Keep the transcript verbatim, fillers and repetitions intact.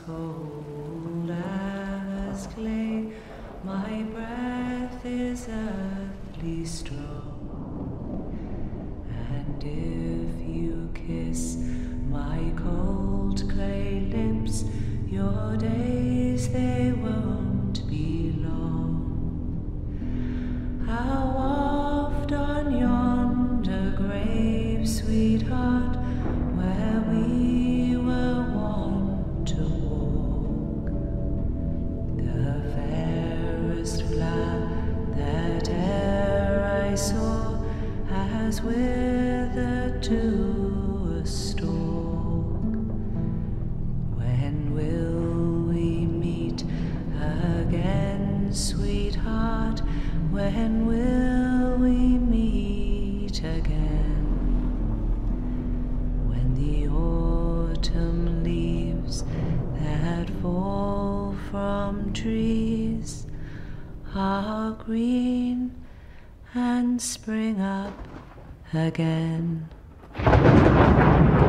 cold as clay, my breath is earthly strong, and if you kiss my cold clay lips, your days they won't be long. How oft on yonder grave, sweetheart, where we were wont to walk, the fairest flower that e'er I saw has withered to a stalk. When will we meet again, sweetheart? When will we meet again? When the autumn leaves that fall from trees are green and spring up again.